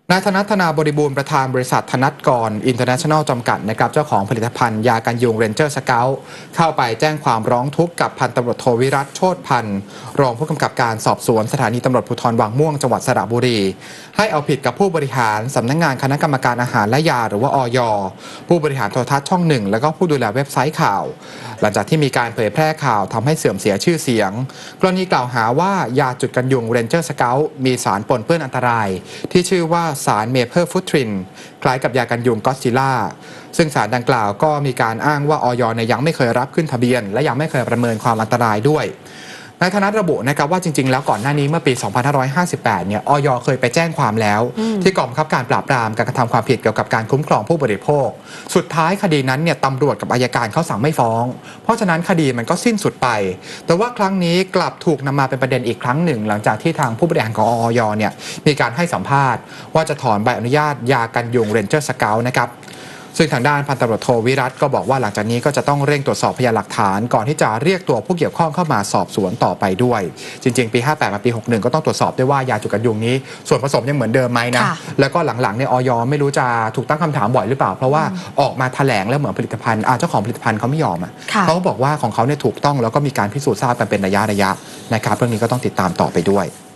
นายธนัท ธนาบริบูรณ์ประธานบริษัทธนัทกรอินเตอร์เนชั่นแนลจำกัดนะครับเจ้าของผลิตภัณฑ์ยากันยุงเรนเจอร์สเกลเข้าไปแจ้งความร้องทุกข์กับพันตำรวจโทวิรัตโชติพันธ์รองผู้กำกับการสอบสวนสถานีตำรวจภูธรวังม่วงจังหวัดสระบุรีให้เอาผิดกับผู้บริหารสำนักงานคณะกรรมการอาหารและยาหรือว่าอย.ผู้บริหารโทรทัศน์ช่องหนึ่งและก็ผู้ดูแลเว็บไซต์ข่าวหลังจากที่มีการเผยแพร่ข่าวทำให้เสื่อมเสียชื่อเสียงกรณีกล่าวหาว่ายาจุดกันยุงเรนเจอร์สเกลมีสารปนเปื้อนอันตรายที่ชื่อว่าสารเมเพอร์ฟุตรินคล้ายกับยากันยุงก็อดซิลล่าซึ่งสารดังกล่าวก็มีการอ้างว่าอย.ยังไม่เคยรับขึ้นทะเบียนและยังไม่เคยประเมินความอันตรายด้วยนายธนัทระบุนะครับว่าจริงๆแล้วก่อนหน้านี้เมื่อปี 2558 เนี่ยอย.เคยไปแจ้งความแล้วที่กองบังคับการปราบปรามการกระทำความผิดเกี่ยวกับการคุ้มครองผู้บริโภคสุดท้ายคดีนั้นเนี่ยตำรวจกับอัยการเขาสั่งไม่ฟ้องเพราะฉะนั้นคดีมันก็สิ้นสุดไปแต่ว่าครั้งนี้กลับถูกนำมาเป็นประเด็นอีกครั้งหนึ่งหลังจากที่ทางผู้บริหารของอย.เนี่ยมีการให้สัมภาษณ์ว่าจะถอนใบอนุญาตยากันยุงเรนเจอร์สเกลนะครับซึ่งทางด้านพันตำรวจโทวิรัตก็บอกว่าหลังจากนี้ก็จะต้องเร่งตรวจสอบพยานหลักฐานก่อนที่จะเรียกตัวผู้เกี่ยวข้องเข้ามาสอบสวนต่อไปด้วยจริงๆปี 58 มาปี 61 ก็ต้องตรวจสอบด้วยว่ายาจุดกันยุงนี้ส่วนผสมยังเหมือนเดิมไหมนะแล้วก็หลังๆเนี่ยอย.ไม่รู้จะถูกตั้งคำถามบ่อยหรือเปล่าเพราะว่าออกมาแถลงแล้วเหมือนผลิตภัณฑ์เจ้าของผลิตภัณฑ์เขาไม่ยอมเขาบอกว่าของเขาเนี่ยถูกต้องแล้วก็มีการพิสูจน์ทราบกันเป็นระยะนะครับเรื่องนี้ก็ต้องติดตามต่อไปด้วย